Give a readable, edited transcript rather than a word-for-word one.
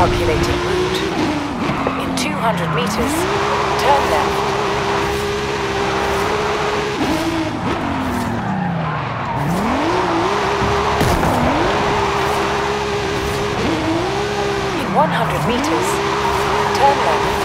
Calculating route. In 200 meters, turn left. In 100 meters, turn left.